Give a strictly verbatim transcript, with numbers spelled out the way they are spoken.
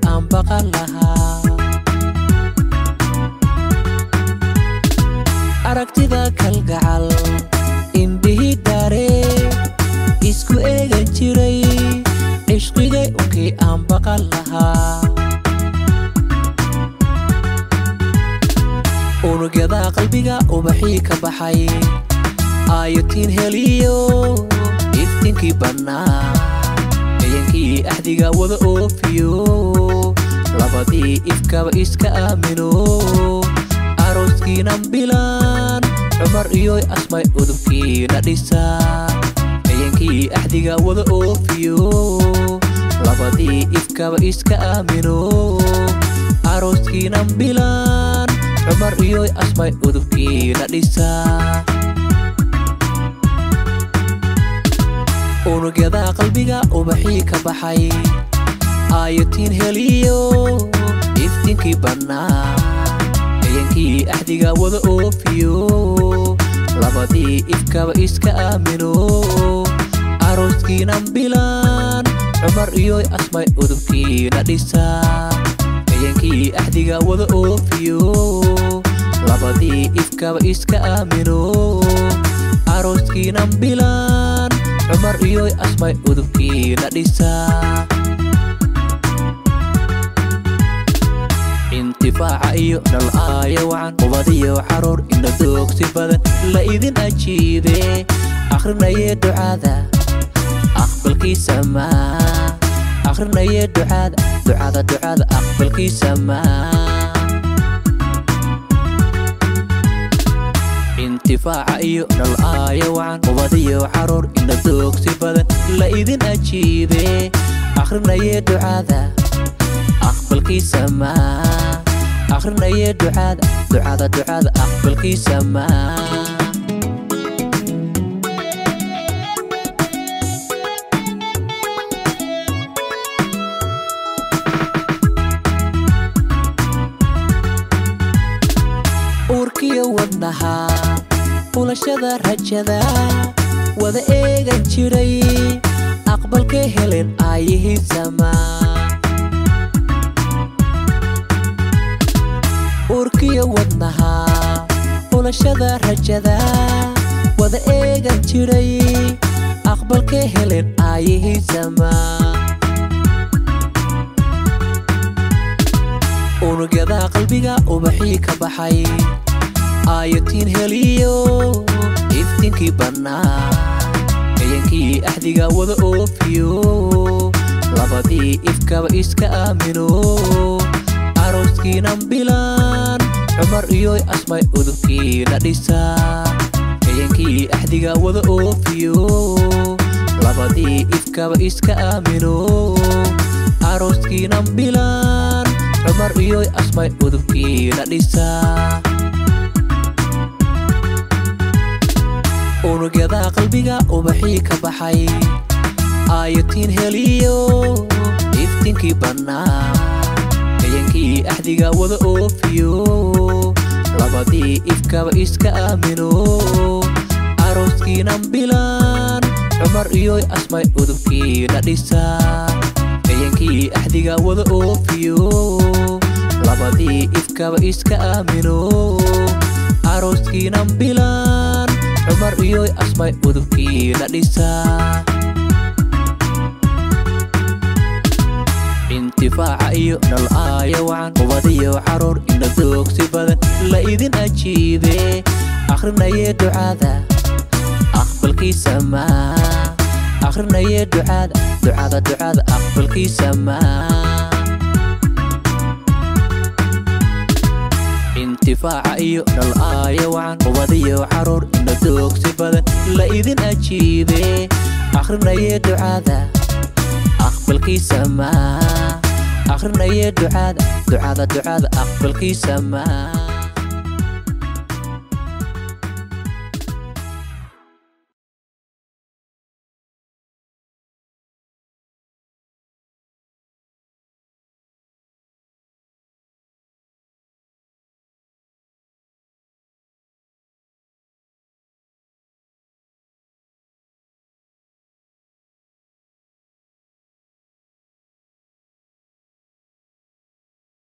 aan baqan lahaa aragtida kalgacal indhihi daare isku eegan jiray ishqiga unkii aan baqan lahaa unugyada qalbiga ubaxii ka baxay aayatiin heliyo iftinkii bannaa eyankii axdiga wada oofiyo labadii ifkaba iska aamino arooskiinan bilaan cumar iyo asmay udubkiina dhisaa eyankii axdiga wada oofiyo labadii ifkaba iska aamino arooskiinan bilaan cumar iyo asmay udubkiina dhisaa unugyada qalbiga ubaxii ka baxay aayatiin heliyo iftinkii bannaa eyankii axdiga wada oofiyo labadii ifkaba iska aamino arooskiinan bilaan cumar iyo asmay udubkiina dhisaa eyankii axdiga wada oofiyo labadii ifkaba iska aamino arooskiinan bilaan cumar iyo asmay udubkiina dhisaa intifaaca iyo dhal aaya wacan qubadiyo caruur ina doogsi badan la idin ajiibe akhrinaye ducada aqbalkiisa maa akhrinaye ducada ducada ducada aqbalkiisa maa intifaaca iyo dhal aaya wacan qubadiyo caruur ina doogsi badan la idin ajiibe akhrinaye ducada aqbalkiisa maa akhrinaye ducada ducada ducada aqbalkiisa maa uurkiyo wadnaha ulashada rajada wada eegan jiray aqbalka helen aayihiisa maa uurkiyo wadnaha ulashada rajada wada eegan jiray aqbalka helen aayihiisa maa unugyada qalbiga ubaxii ka baxay aayatiin heliyo iftinkii bannaa eyankii axdiga wada oofiyo labadii ifkaba iska aamino arooskiinan bilaan cumar iyo asmay udubkiina dhisaa eyankii axdiga wada oofiyo labadii ifkaba iska aamino arooskiinan bilaan cumar iyo asmay udubkiina dhisaa unugyada qalbiga ubaxii ka baxay aayatiin heliyo iftinkii bannaa eyankii axdiga wada oofiyo labadii ifkaba iska aamino arooskiinan bilaan cumar iyo asmay udubkiina dhisaa eyankii axdiga wada oofiyo labadii ifkaba iska aamino arooskiinan bilaan cumar iyo asmay udubkiina dhisaa intifaaca iyo dhal aaya wacan qubadiyo caruur ina doogsi badan la idin ajiibe akhrinaye ducada aqbalkiisa maa akhrinaye ducada ducada ducada aqbalkiisa maa intifaaca iyo dhal aaya wacan qubadiyo caruur ina doogsi badan la idin ajiibe akhrinaye ducada aqbalkiisa maa akhrinaye ducada ducada ducada aqbalkiisa maa